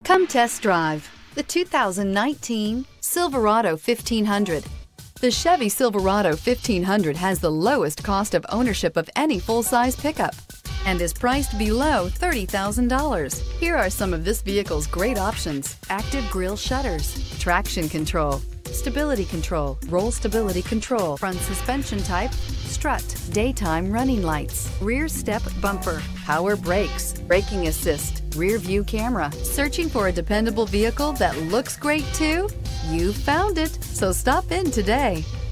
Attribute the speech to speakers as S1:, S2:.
S1: Come test drive the 2019 Silverado 1500. The Chevy Silverado 1500 has the lowest cost of ownership of any full-size pickup and is priced below $30,000. Here are some of this vehicle's great options: active grille shutters, traction control, stability control, roll stability control, front suspension type, strut, daytime running lights, rear step bumper, power brakes, braking assist, rear view camera. Searching for a dependable vehicle that looks great too? You found it, so stop in today.